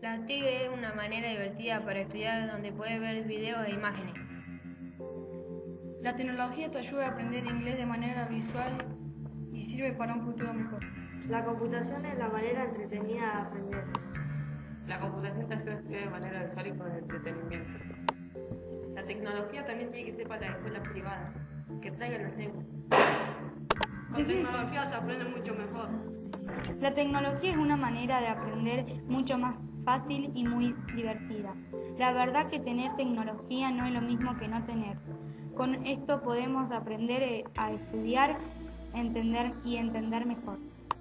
La TIC es una manera divertida para estudiar donde puedes ver videos e imágenes. La tecnología te ayuda a aprender inglés de manera visual y sirve para un futuro mejor. La computación es la manera entretenida de aprender. La computación te ayuda a estudiar de manera visual y con entretenimiento. La tecnología también tiene que ser para las escuelas privadas, que traigan los libros. Con tecnología se aprende mucho mejor. La tecnología es una manera de aprender mucho más fácil y muy divertida. La verdad que tener tecnología no es lo mismo que no tener. Con esto podemos aprender a estudiar, entender mejor.